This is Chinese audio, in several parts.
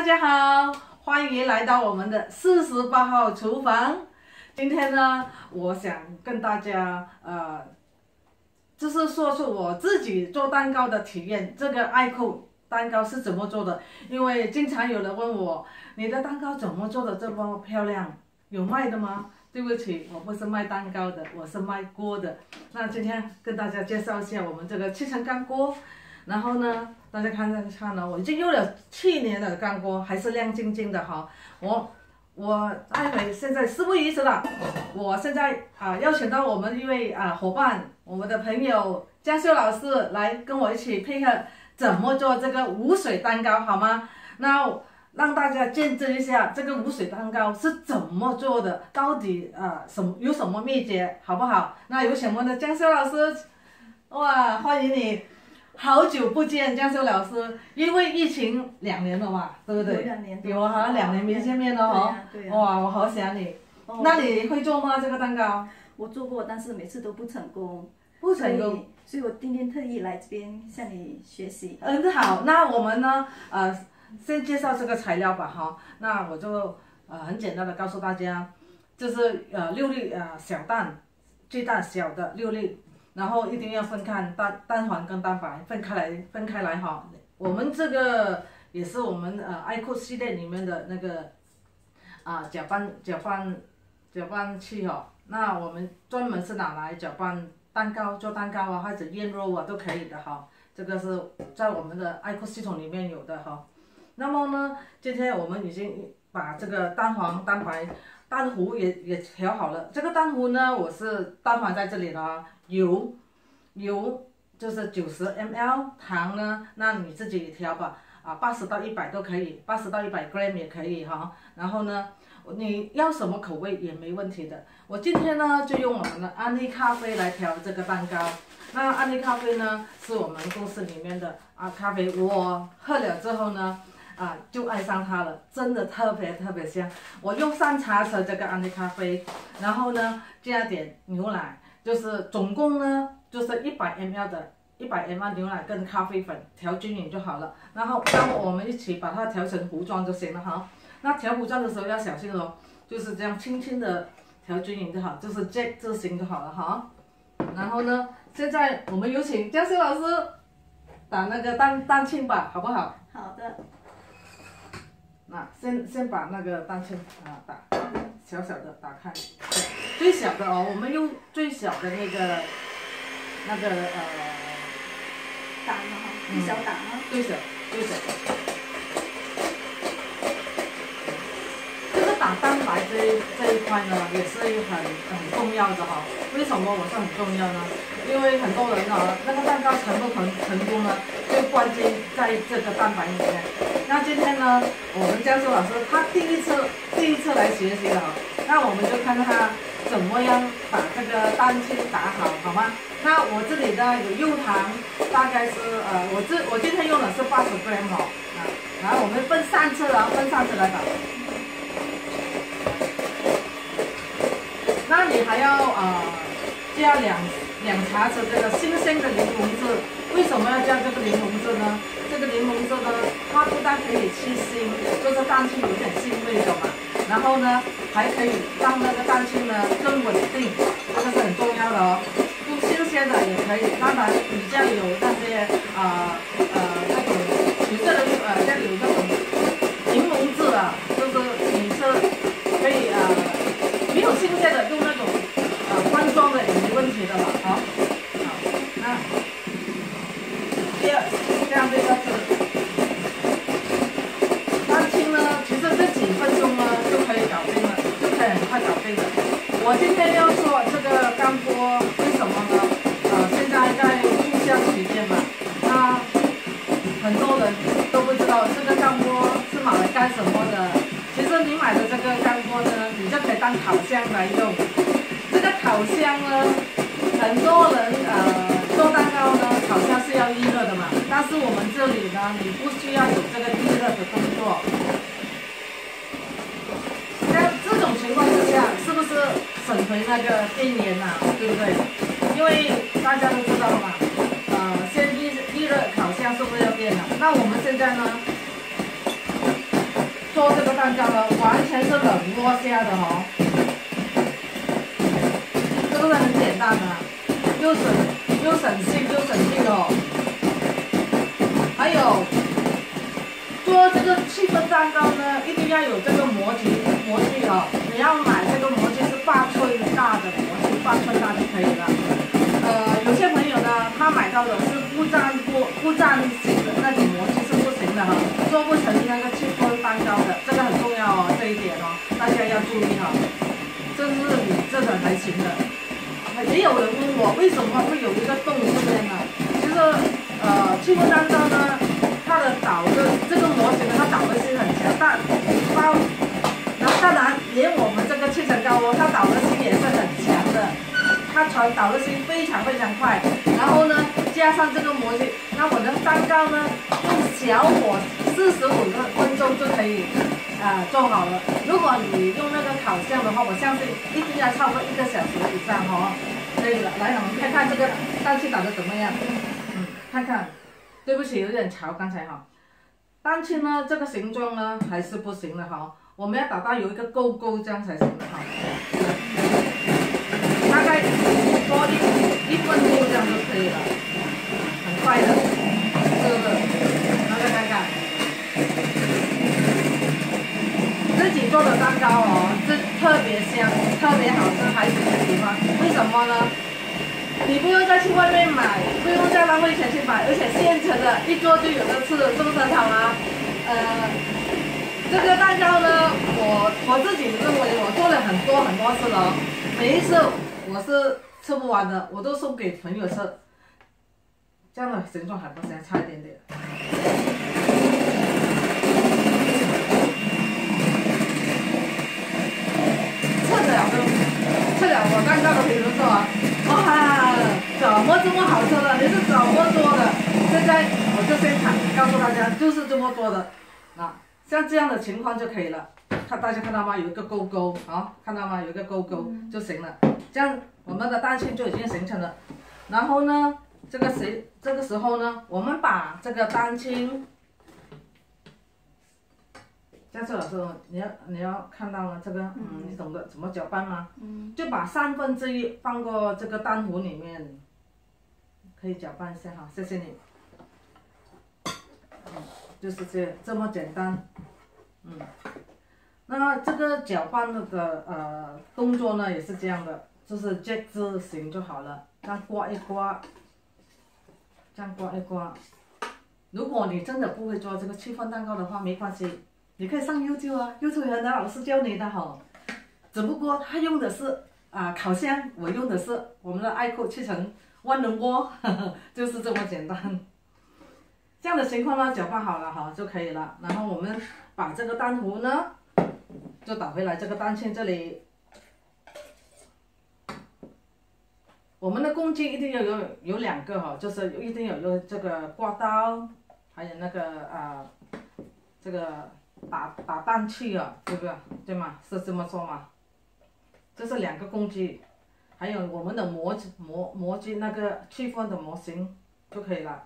家好，欢迎来到我们的48号厨房。今天呢，我想跟大家就是说出我自己做蛋糕的体验。这个爱扣蛋糕是怎么做的？因为经常有人问我，你的蛋糕怎么做的这么漂亮？有卖的吗？对不起，我不是卖蛋糕的，我是卖锅的。那今天跟大家介绍一下我们这个7层钢锅。然后呢，大家看呢，我已经用了7年的钢锅，还是亮晶晶的哈。我待会现在事不宜迟了，我现在邀请到我们一位伙伴，我们的朋友江秀老师来跟我一起配合怎么做这个无水蛋糕，好吗？那让大家见证一下这个无水蛋糕是怎么做的，到底有什么秘诀，好不好？那有请我们的江秀老师，哇，欢迎你！好久不见，江秀老师，因为疫情2年了嘛，对不对？ 有2年。 有啊，好像2年没见面了哈。 对呀。 哇，我好想你。那你会做吗？这个蛋糕？ 我做过，但是每次都不成功。 不成功。 所以我今天特意来这边向你学习。 好，那我们呢，先介绍这个材料吧哈。那我就很简单的告诉大家，就是6粒小蛋，最大小的6粒。然后一定要分开蛋黄跟蛋白分开来哈。我们这个也是我们爱扣系列里面的那个搅拌器哈。那我们专门是拿来搅拌蛋糕、做蛋糕或者腌肉都可以的哈。这个是在我们的爱扣系统里面有的哈。那么呢，今天我们已经把这个蛋黄、蛋白、蛋糊也调好了。这个蛋糊呢，我是蛋黄在这里了。油就是90 ml， 糖呢，那你自己调吧，80到100都可以，80到100 gram 也可以哈。然后呢，你要什么口味也没问题的。我今天呢就用我们的安利咖啡来调这个蛋糕。那安利咖啡呢是我们公司里面的咖啡，我喝了之后呢就爱上它了，真的特别香。我用3茶匙这个安利咖啡，然后呢加点牛奶。就是总共呢，就是100 ml 的100 ml 牛奶跟咖啡粉调均匀就好了。然后让我们一起把它调成糊状就行了哈。那调糊状的时候要小心哦，就是这样轻轻的调均匀就好，就是 Jack 字形就好了哈。然后呢，现在我们有请江秀老师打那个蛋清吧，好不好？ 好的。 那先把那个蛋清打小小的打开。最小的哦，我们用最小的那个胆哈，最小胆啊。 最小。这个打蛋白这一块呢，也是很重要的哈。为什么我说很重要呢？因为很多人那个蛋糕成不成功呢，就关键在这个蛋白里面。那今天呢，我们江秀老师他第一次来学习了哈，那我们就看他怎么样把这个蛋清打好吗？那我这里呢有柚糖，大概是我今天用的是80 gram 哈然后我们分3次来打。那你还要加2茶匙这个新鲜的柠檬汁。为什么要加这个柠檬汁呢？这个柠檬汁呢，它不但可以去腥，就是蛋清有点腥味的嘛。然后呢，还可以让那个蛋清呢更稳定，这个是很重要的哦。用新鲜的也可以，当然比较有那些那种有的人家里有那种柠檬汁就是你是可以没有新鲜的用那种罐装的也没问题的了，好，那这样这个是蛋清呢，其实这几分钟呢就可以搞定了，就可以很快搞定了。我今天要说这个干锅，为什么呢？现在在促销期间嘛，那很多人都不知道这个干锅是拿来干什么的。其实你买的这个干锅呢，你就可以当烤箱来用。这个烤箱呢，很多人做蛋糕呢，烤箱是要预热的嘛，但是我们这里呢，你不需要有这个预热的动作。那这种情况之下，是不是省回那个电源对不对？因为大家都知道嘛，先预热烤箱是不是要电了？那我们现在呢， 做这个蛋糕呢，完全是冷锅下的哦，是不是很简单啊？又省心又省力哦。还有做这个气氛蛋糕呢，一定要有这个模具哦。你要买这个模具是8寸大的模具，8寸大就可以了。有些朋友呢，他买到的是不粘型的那种模具是不行的哈，做不成那个气氛蛋糕的，这个很重要哦，这一点哦，大家要注意哈。这是你这种才行的。也有人问我为什么会有一个洞这边呢？其实气氛蛋糕呢，它的这个模型呢，它导热性很强，然后当然连我们这个气层高锅，它导热性也是很强的。它导热性非常快，然后呢，加上这个模具，那我的蛋糕呢，用小火45分钟就可以做好了。如果你用那个烤箱的话，我相信一定要超过1个小时以上哦。可以了，来，我们看看这个蛋清打得怎么样？看看，对不起，有点潮，刚才哈。蛋清呢，这个形状呢还是不行的哈，我们要打到有一个勾勾这样才行的哈。大概多1分钟这样就可以了，很快的，是不是？大家看看，自己做的蛋糕哦，是特别香，特别好吃，孩子也喜欢。为什么呢？你不用再去外面买，不用再浪费钱去买，而且现成的，一做就有的吃，是不是很好啊？这个蛋糕呢，我自己认为我做了很多次了，每一次我是吃不完的，我都送给朋友吃。这样的形状还不行，差一点点。吃了我蛋糕的朋友说啊，哇，怎么这么好吃的？你是怎么做的？现在我就先告诉大家，就是这么做的。像这样的情况就可以了。大家看到吗？有一个勾勾啊，看到吗？有一个勾勾就行了。这样我们的蛋清就已经形成了。然后呢，这个时候呢，我们把这个蛋清，下次老师你要看到了这个，你懂得怎么搅拌吗？就把1/3放过这个蛋糊里面，可以搅拌一下哈，谢谢你。就是这么简单，那这个搅拌的动作呢也是这样的，就是接字形就好了，这样刮一刮，这样刮一刮。如果你真的不会做这个气氛蛋糕的话，没关系，你可以上YouTube啊，YouTube有很多老师教你的哈。只不过他用的是烤箱，我用的是我们的爱酷气层万能锅，就是这么简单。这样的情况呢，搅拌好了哈就可以了。然后我们把这个蛋糊呢，就倒回来这个蛋清这里。我们的工具一定要有2个哈，就是一定有这个刮刀，还有那个这个打蛋器啊，对不对？对吗？是这么说吗？这是2个工具，还有我们的模具那个气氛的模型就可以了。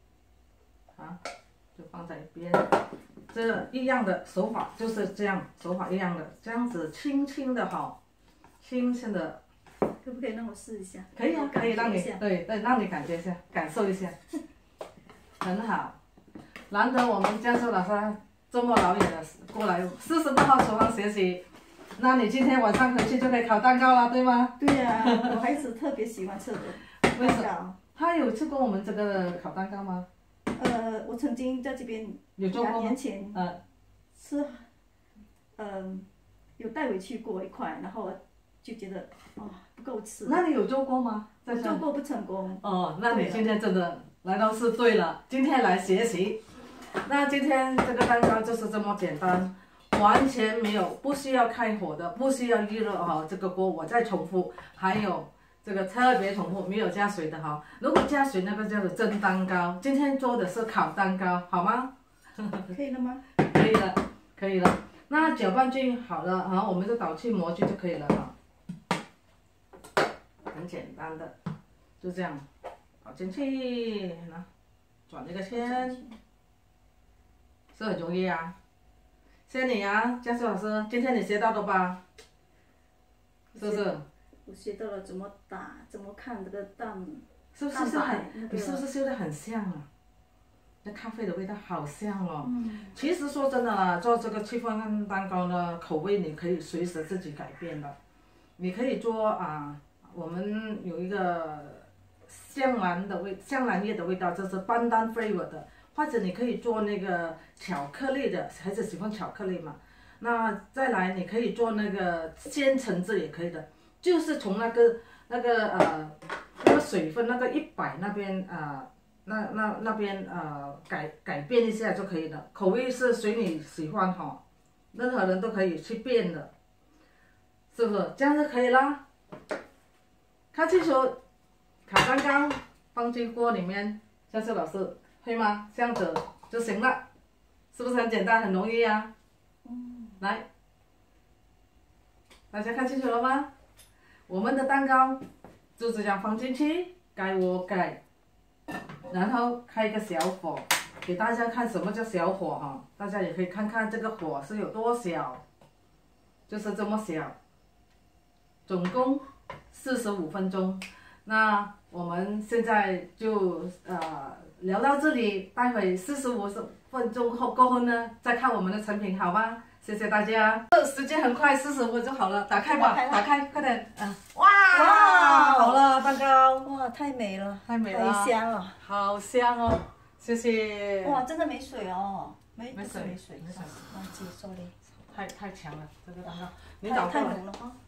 就放在一边，这一样的手法就是这样，手法一样的，这样子轻轻的哈，轻轻的。 可不可以让我试一下？ 可以啊，可以让你对，让你感觉一下，感受一下，很好。难得我们江苏老师这么老远的过来，48号厨房学习，那你今天晚上回去就可以烤蛋糕了，对吗？ 对呀，我孩子特别喜欢吃的蛋糕。 他有吃过我们这个烤蛋糕吗？ 我曾经在这边2年前吃，有带回去过一块，然后就觉得不够吃。 那你有做过吗？ 我做过不成功。 哦，那你今天真的来到是对了，今天来学习。那今天这个蛋糕就是这么简单，完全没有不需要开火的，不需要预热哈。这个锅我再重复，还有。这个特别重复，没有加水的哈。如果加水，那个叫做蒸蛋糕。今天做的是烤蛋糕，好吗？ 可以了吗？ 可以了，可以了。那搅拌均好了，然后我们就倒去模具就可以了哈。很简单的，就这样，倒进去，转一个圈，是很容易啊。 谢谢你啊，江苏老师，今天你学到了吧？是不是？ 我学到了怎么打，怎么看这个蛋。 是不是你是不是修得很像啊？那咖啡的味道好像哦。其实说真的啦，做这个戚风蛋糕呢，口味你可以随时自己改变的。你可以做我们有一个香兰叶的味道，这是pandan flavor 的，或者你可以做那个巧克力的，孩子喜欢巧克力嘛。那再来你可以做那个鲜橙汁也可以的，就是从那个水分那个100那边那边改变一下就可以了，口味是随你喜欢哈，任何人都可以去变的，是不是？这样就可以啦。看清楚，烤蛋糕放进锅里面，下次老师会吗？这样子就行了，是不是很简单很容易呀？来，大家看清楚了吗？我们的蛋糕就这样放进去，盖锅盖，然后开一个小火，给大家看什么叫小火哈，大家也可以看看这个火是有多小，就是这么小，总共45分钟。那我们现在就聊到这里，待会45分钟过后呢，再看我们的成品，好吗？谢谢大家。时间很快，45分钟好了，打开吧，打开，快点，哇，好了，蛋糕， 哇，太美了， 太美了， 太香了， 好香哦，谢谢。 哇，真的没水哦，没水， 没水， 忘记，sorry， 太强了，这个蛋糕，你太找过了。 浓了哈。